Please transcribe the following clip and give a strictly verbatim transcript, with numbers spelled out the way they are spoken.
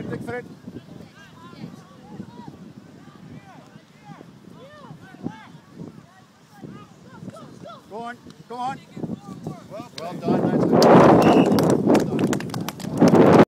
Here, dig for it. Go on, go on. Well, well done, that's it. Well done.